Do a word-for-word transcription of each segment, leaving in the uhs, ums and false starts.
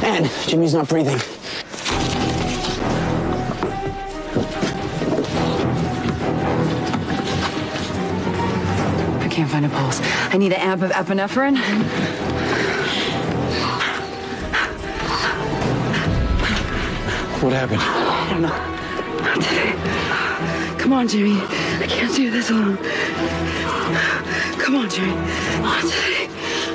And Jimmy's not breathing. I can't find a pulse. I need an amp of epinephrine. What happened? I don't know. Not today. Come on, Jimmy. I can't do this alone. Come on, Jimmy. Not today.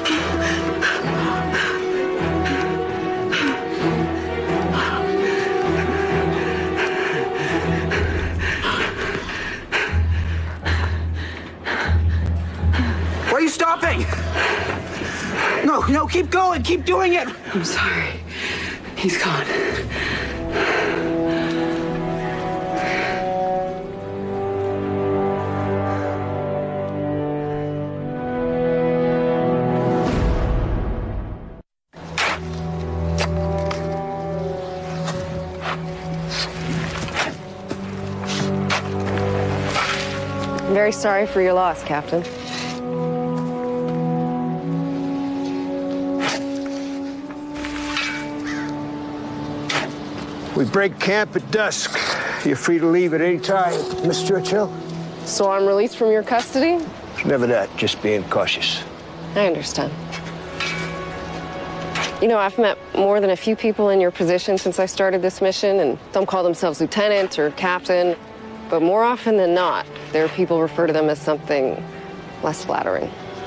Why are you stopping? No, no, keep going. Keep doing it. I'm sorry. He's gone. I'm very sorry for your loss, Captain. We break camp at dusk. You're free to leave at any time, Miss Churchill. So I'm released from your custody? It's never that, just being cautious. I understand. You know, I've met more than a few people in your position since I started this mission, and some call themselves lieutenant or captain. But more often than not, there are people who refer to them as something less flattering.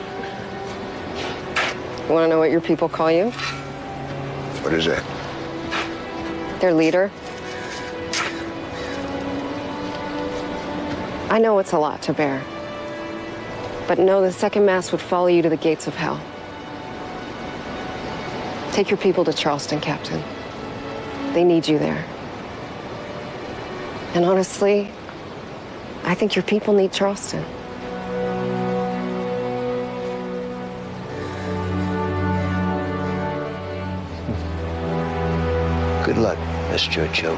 You want to know what your people call you? What is that? Their leader. I know it's a lot to bear, but know the second mass would follow you to the gates of hell. Take your people to Charleston, Captain. They need you there. And honestly, I think your people need Charleston. Good luck, Miss Churchill.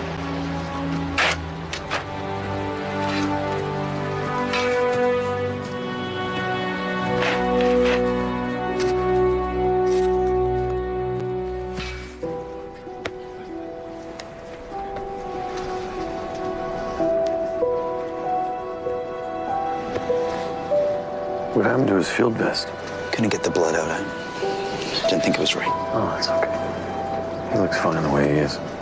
What happened to his field vest? Couldn't get the blood out. I didn't think it was right. Oh, it's okay. He looks fine the way he is.